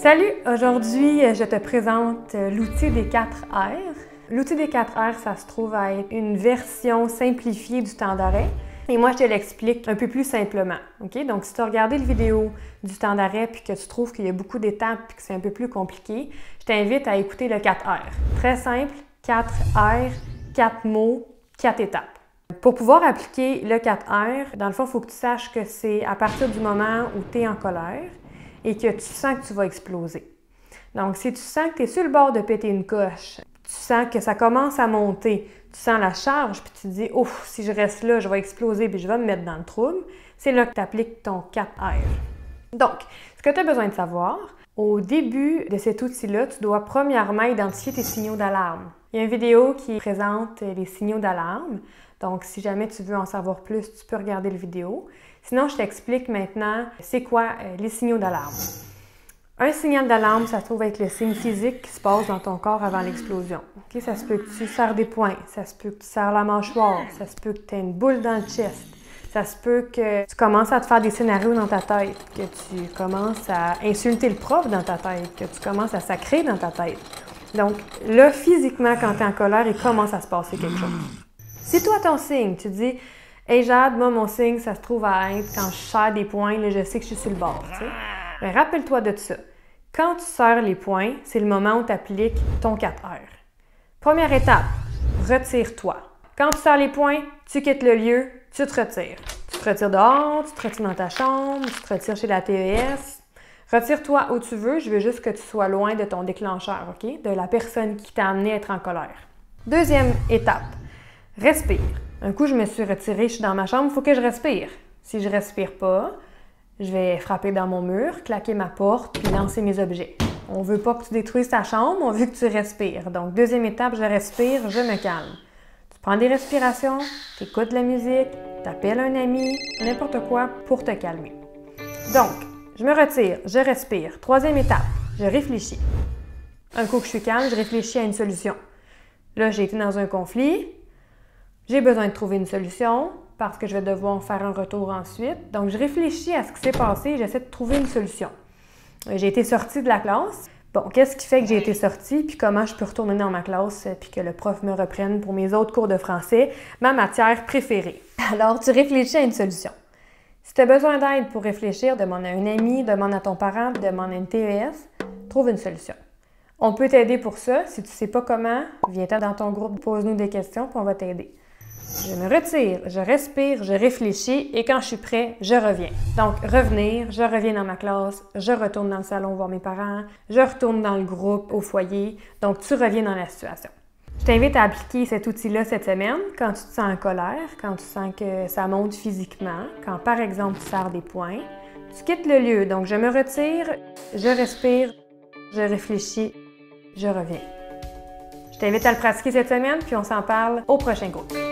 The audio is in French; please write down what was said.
Salut! Aujourd'hui, je te présente l'outil des 4 R. L'outil des 4 R, ça se trouve à être une version simplifiée du temps d'arrêt. Et moi, je te l'explique un peu plus simplement. OK? Donc, si tu as regardé la vidéo du temps d'arrêt puis que tu trouves qu'il y a beaucoup d'étapes et que c'est un peu plus compliqué, je t'invite à écouter le 4 R. Très simple, 4 R, 4 mots, 4 étapes. Pour pouvoir appliquer le 4 R, dans le fond, il faut que tu saches que c'est à partir du moment où tu es en colère et que tu sens que tu vas exploser. Donc, si tu sens que tu es sur le bord de péter une coche, tu sens que ça commence à monter, tu sens la charge, puis tu te dis « Ouf, si je reste là, je vais exploser puis je vais me mettre dans le trouble », c'est là que tu appliques ton 4R. Donc, ce que tu as besoin de savoir, au début de cet outil-là, tu dois premièrement identifier tes signaux d'alarme. Il y a une vidéo qui présente les signaux d'alarme. Donc, si jamais tu veux en savoir plus, tu peux regarder la vidéo. Sinon, je t'explique maintenant c'est quoi les signaux d'alarme. Un signal d'alarme, ça se trouve être le signe physique qui se passe dans ton corps avant l'explosion. Okay? Ça se peut que tu serres des poings, ça se peut que tu serres la mâchoire, ça se peut que tu aies une boule dans le chest, ça se peut que tu commences à te faire des scénarios dans ta tête, que tu commences à insulter le prof dans ta tête, que tu commences à sacrer dans ta tête. Donc là, physiquement, quand tu es en colère, il commence à se passer quelque chose. Si toi, ton signe, tu dis « Hey Jade, moi, mon signe, ça se trouve à être quand je serre des poings, là, je sais que je suis sur le bord. » Ben, rappelle-toi de ça. Quand tu serres les poings, c'est le moment où tu appliques ton 4R. Première étape, retire-toi. Quand tu serres les poings, tu quittes le lieu, tu te retires. Tu te retires dehors, tu te retires dans ta chambre, tu te retires chez la TES. Retire-toi où tu veux, je veux juste que tu sois loin de ton déclencheur, OK? De la personne qui t'a amené à être en colère. Deuxième étape, respire. Un coup, je me suis retirée, je suis dans ma chambre, il faut que je respire. Si je respire pas, je vais frapper dans mon mur, claquer ma porte, puis lancer mes objets. On veut pas que tu détruises ta chambre, on veut que tu respires. Donc, deuxième étape, je respire, je me calme. Tu prends des respirations, tu écoutes de la musique, tu appelles un ami, n'importe quoi pour te calmer. Donc, je me retire, je respire. Troisième étape, je réfléchis. Un coup que je suis calme, je réfléchis à une solution. Là, j'ai été dans un conflit, j'ai besoin de trouver une solution parce que je vais devoir faire un retour ensuite. Donc, je réfléchis à ce qui s'est passé et j'essaie de trouver une solution. J'ai été sortie de la classe. Bon, qu'est-ce qui fait que j'ai été sortie puis comment je peux retourner dans ma classe puis que le prof me reprenne pour mes autres cours de français, ma matière préférée. Alors, tu réfléchis à une solution. Si tu as besoin d'aide pour réfléchir, demande à un ami, demande à ton parent, demande à une TES, trouve une solution. On peut t'aider pour ça. Si tu ne sais pas comment, viens-t'en dans ton groupe, pose-nous des questions puis on va t'aider. Je me retire, je respire, je réfléchis et quand je suis prêt, je reviens. Donc, revenir, je reviens dans ma classe, je retourne dans le salon voir mes parents, je retourne dans le groupe, au foyer. Donc, tu reviens dans la situation. Je t'invite à appliquer cet outil-là cette semaine quand tu te sens en colère, quand tu sens que ça monte physiquement, quand par exemple tu serres des poings. Tu quittes le lieu, donc je me retire, je respire, je réfléchis, je reviens. Je t'invite à le pratiquer cette semaine, puis on s'en parle au prochain cours.